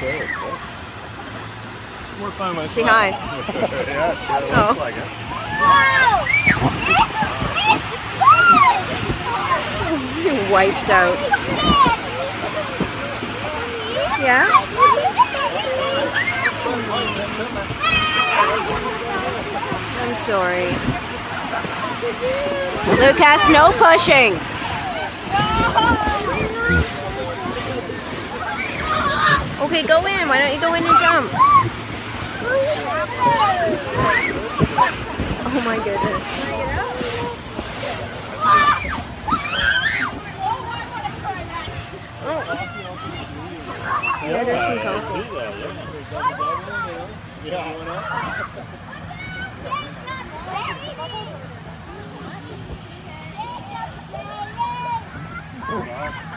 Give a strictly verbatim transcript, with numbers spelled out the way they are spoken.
More fun when it's Say hi. Yeah, sure looks Oh. like it. He wipes out. Yeah? I'm sorry. Lucas, no pushing. Okay, go in. Why don't you go in and jump? Oh my goodness. Oh. Yeah, there's some coffee. Yeah.